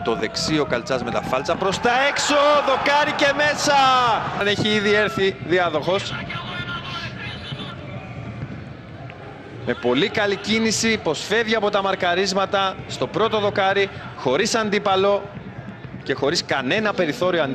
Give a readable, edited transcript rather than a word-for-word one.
το δεξί ο Καλτσάς με τα φάλτσα προς τα έξω, δοκάρι και μέσα! Αν έχει ήδη έρθει διάδοχος. Με πολύ καλή κίνηση, πως φεύγει από τα μαρκαρίσματα στο πρώτο δοκάρι, χωρίς αντίπαλο και χωρίς κανένα περιθώριο